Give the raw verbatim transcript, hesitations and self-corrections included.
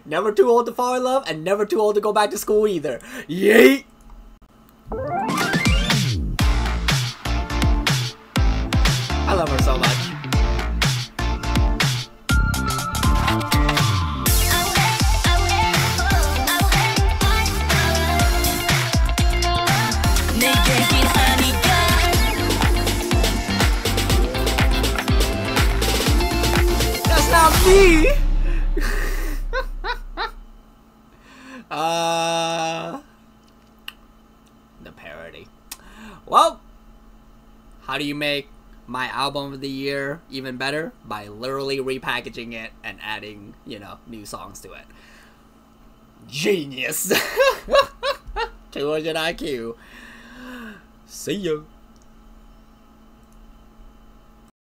Never too old to fall in love, and never too old to go back to school either. Yeet! I love her so much. That's not me! uh, the parody. Well, how do you make my album of the year even better? By literally repackaging it and adding, you know, new songs to it. Genius. two hundred I Q. See ya.